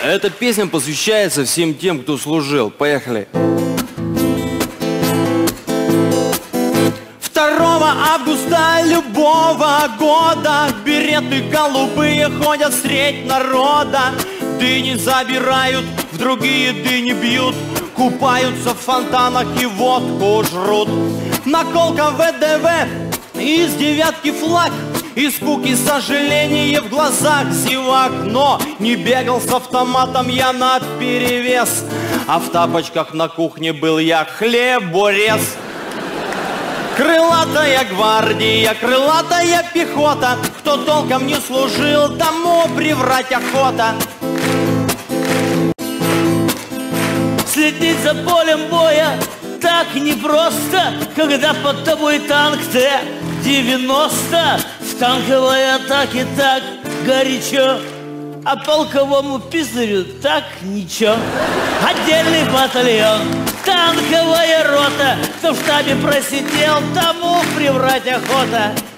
Эта песня посвящается всем тем, кто служил. Поехали. 2 августа любого года береты голубые ходят средь народа. Дыни забирают, в другие дыни бьют, купаются в фонтанах и водку жрут. Наколка ВДВ, из 9-ки флаг, и скуки сожаление в глазах зевак. Но не бегал с автоматом я наперевес, а в тапочках на кухне был я хлеборез. Крылатая гвардия, крылатая пехота, кто толком не служил, тому приврать охота. Следить за полем боя так непросто, когда под тобой танк Т-90. В танковой атаке так горячо, а полковому писарю так ничего. Отдельный батальон, танковая рота, кто в штабе просидел, тому приврать охота.